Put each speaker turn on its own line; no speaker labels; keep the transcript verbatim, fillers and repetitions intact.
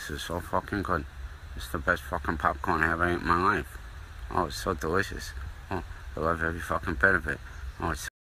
This is so fucking good. It's the best fucking popcorn I ever ate in my life. Oh, it's so delicious. Oh, I love every fucking bit of it. Oh, it's